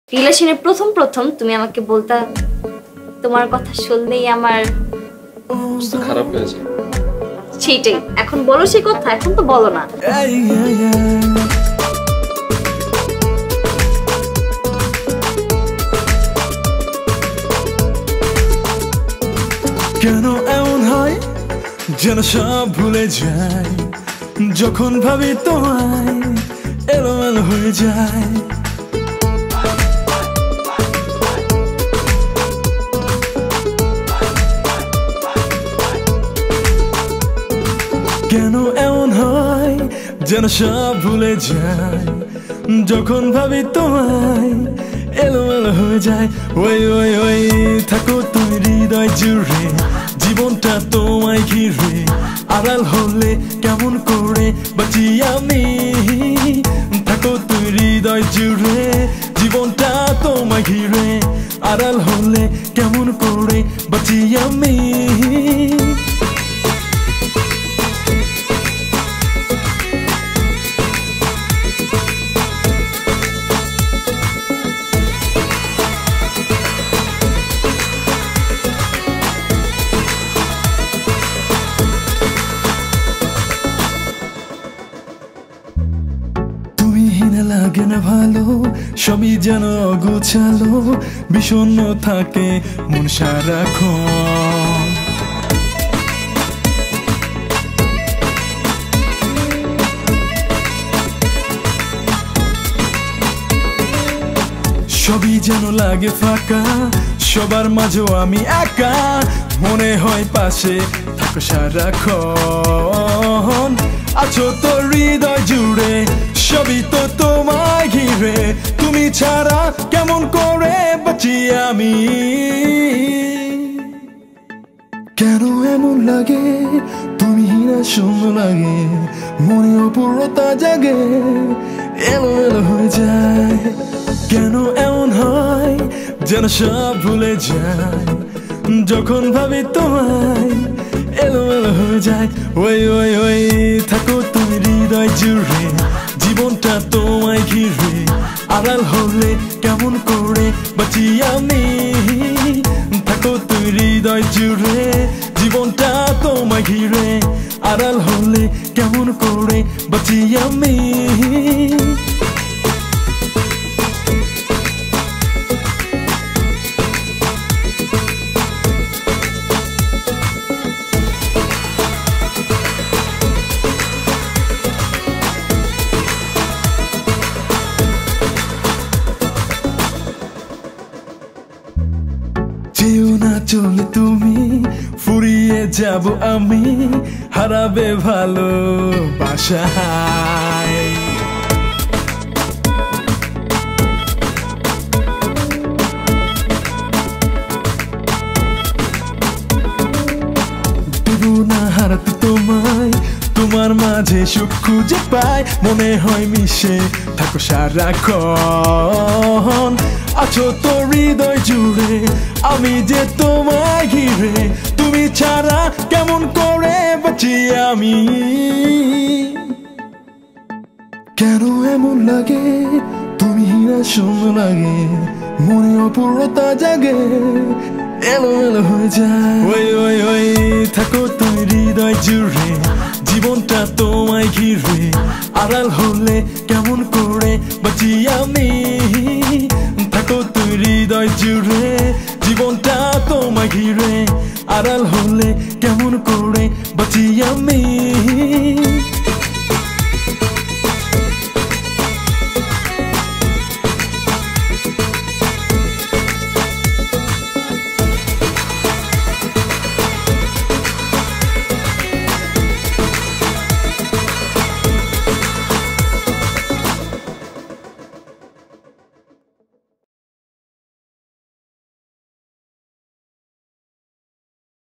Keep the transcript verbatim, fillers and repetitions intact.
রিলেশনে প্রথম প্রথম তুমি আমাকে বলতা তোমার কথা শুনলেই আমার খারাপ হয়েছে। সেইটাই এখন বলো সেই কথা, এখন তো বলো না। কেন এমন হয় যেন সব ভুলে যায়, যখন ভাবি তোমায় এলোমেলো হয়ে যায়। কেন এমন হয় যেন সব ভুলে যায়, যখন ভাবি তোমায় এলোমেলো হয়ে যায়। ওই ওই ওই থাকো তুমি হৃদয় জুড়ে, জীবনটা তোমায় ঘিরে, আড়াল হলে কেমন করে বাঁচি আমি। থাকো তুমি হৃদয় জুড়ে, জীবনটা তোমায় ঘিরে, আড়াল হলে কেমন করে বাঁচি আমি। লাগে না ভালো, সবই যেন গোছালো, বিষণ্ণ থাকে মন সারাক্ষণ। সবই যেন লাগে ফাঁকা, সবার মাঝেও আমি একা, মনে হয় পাশে থাকো সারাক্ষণ। আছো তো হৃদয় জুড়ে, সবই তো তোমায় ঘিরে, তুমি ছাড়া কেমন করে বাঁচি আমি। কেন এমন লাগে তুমি না সুন্দর লাগে, মনে অপূর্ণতা জাগে, এলো এলো হয়ে যায়। কেন এমন হয় যেন সব ভুলে যায়, যখন ভাবি তোমায় এলো এলো হয়ে যায়। ওই ওই ওই থাকো তুমি হৃদয় জুড়ে, জীবনটা তোমায় ঘিরে, আড়াল হলে কেমন করে বাঁচি আমি। থাকো তুমি হৃদয় জুড়ে, জীবনটা তোমায় ঘিরে, আড়াল হলে কেমন করে বাঁচি আমি। যেও না চলে তুমি, ফুরিয়ে যাব আমি, হারাবে ভালোবাসায়। দেবো না হারাতে তোমায়, তোমার মাঝে সুখ খুঁজে পাই, মনে হয় মিশে থাকো সারাক্ষণ। আছো তো হৃদয় জুড়ে, আমি যে তোমায় ঘিরে, তুমি ছাড়া কেমন করে বাঁচি আমি। কেন এমন লাগে তুমি না সুন্দর লাগে, মনে অপূর্ণতা জাগে, এলো এলো হয়ে যায়। ওই ওই ওই থাকো তুমি হৃদয় জুড়ে, জীবনটা তোমায় ঘিরে, আড়াল হলে কেমন করে বাঁচি আমি। থাকো তুমি হৃদয় জুড়ে, জীবনটা তোমায় ঘিরে, আড়াল হলে কেমন করে বাঁচি আমি।